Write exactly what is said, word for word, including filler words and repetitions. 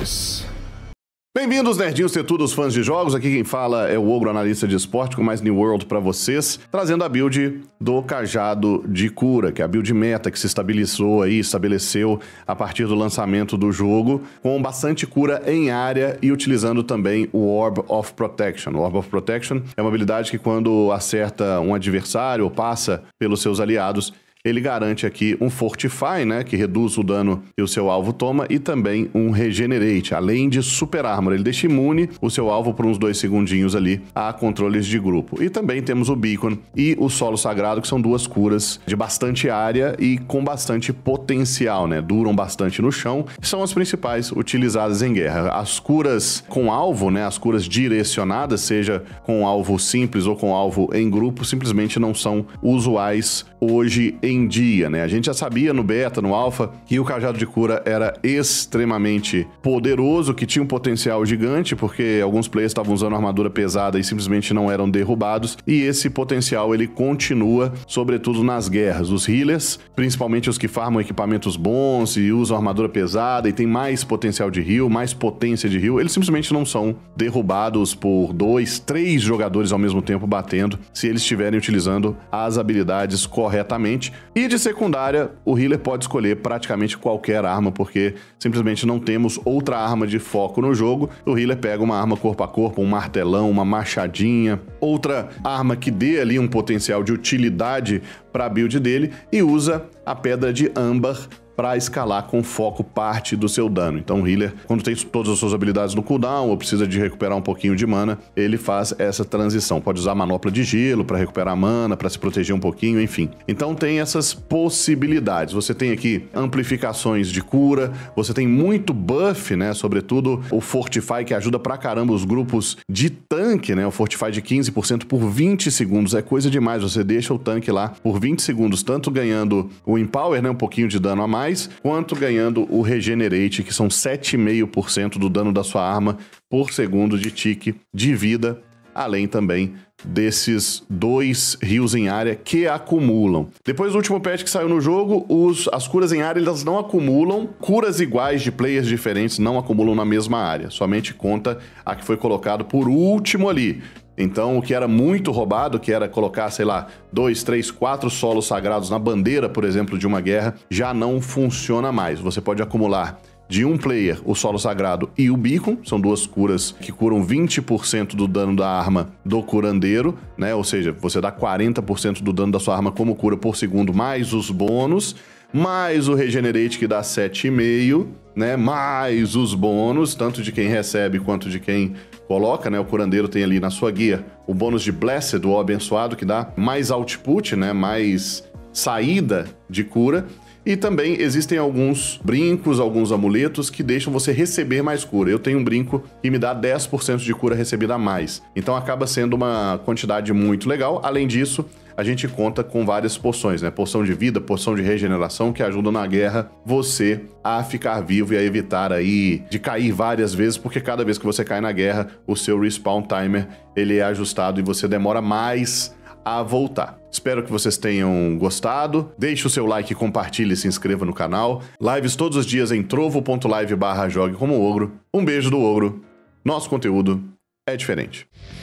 Games. Bem-vindos, nerdinhos, tetudos, fãs de jogos. Aqui quem fala é o Ogro, analista de esporte, com mais New World pra vocês, trazendo a build do Cajado de Cura, que é a build meta que se estabilizou aí, estabeleceu a partir do lançamento do jogo, com bastante cura em área e utilizando também o Orb of Protection. O Orb of Protection é uma habilidade que, quando acerta um adversário ou passa pelos seus aliados, ele garante aqui um Fortify, né, que reduz o dano que o seu alvo toma, e também um Regenerate, além de Super Armor. Ele deixa imune o seu alvo por uns dois segundinhos ali a controles de grupo. E também temos o Beacon e o Solo Sagrado, que são duas curas de bastante área e com bastante potencial, né, duram bastante no chão, são as principais utilizadas em guerra. As curas com alvo, né, as curas direcionadas, seja com alvo simples ou com alvo em grupo, simplesmente não são usuais hoje em dia, né? A gente já sabia no beta, no alpha, que o Cajado de Cura era extremamente poderoso, que tinha um potencial gigante, porque alguns players estavam usando armadura pesada e simplesmente não eram derrubados, e esse potencial ele continua, sobretudo nas guerras. Os healers, principalmente os que farmam equipamentos bons e usam armadura pesada e tem mais potencial de heal, mais potência de heal, eles simplesmente não são derrubados por dois, três jogadores ao mesmo tempo batendo, se eles estiverem utilizando as habilidades corretamente. E de secundária, o healer pode escolher praticamente qualquer arma, porque simplesmente não temos outra arma de foco no jogo. O healer pega uma arma corpo a corpo, um martelão, uma machadinha, outra arma que dê ali um potencial de utilidade para a build dele, e usa a Pedra de Âmbar para escalar com foco parte do seu dano. Então o healer, quando tem todas as suas habilidades no cooldown ou precisa de recuperar um pouquinho de mana, ele faz essa transição. Pode usar a manopla de gelo para recuperar mana, para se proteger um pouquinho, enfim. Então tem essas possibilidades. Você tem aqui amplificações de cura, você tem muito buff, né? Sobretudo o Fortify, que ajuda pra caramba os grupos de tanque, né? O Fortify de quinze por cento por vinte segundos. É coisa demais. Você deixa o tanque lá por vinte segundos, tanto ganhando o Empower, né? Um pouquinho de dano a mais, quanto ganhando o Regenerate, que são sete vírgula cinco por cento do dano da sua arma por segundo de tique de vida, além também desses dois heals em área que acumulam. Depois do último patch que saiu no jogo, os, as curas em área elas não acumulam, curas iguais de players diferentes não acumulam na mesma área, somente conta a que foi colocado por último ali. Então, o que era muito roubado, que era colocar, sei lá, dois, três, quatro solos sagrados na bandeira, por exemplo, de uma guerra, já não funciona mais. Você pode acumular de um player o solo sagrado e o beacon, são duas curas que curam vinte por cento do dano da arma do curandeiro, né? Ou seja, você dá quarenta por cento do dano da sua arma como cura por segundo, mais os bônus, mais o Regenerate, que dá sete vírgula cinco, né? Mais os bônus, tanto de quem recebe quanto de quem coloca, né? O curandeiro tem ali na sua guia o bônus de Blessed, o abençoado, que dá mais output, né? Mais saída de cura. E também existem alguns brincos, alguns amuletos que deixam você receber mais cura. Eu tenho um brinco que me dá dez por cento de cura recebida a mais. Então acaba sendo uma quantidade muito legal. Além disso, a gente conta com várias poções, né? Poção de vida, poção de regeneração, que ajudam na guerra você a ficar vivo e a evitar aí de cair várias vezes, porque cada vez que você cai na guerra, o seu respawn timer ele é ajustado e você demora mais a voltar. Espero que vocês tenham gostado. Deixe o seu like, compartilhe e se inscreva no canal. Lives todos os dias em trovo ponto live barra jogue como ogro. Um beijo do Ogro. Nosso conteúdo é diferente.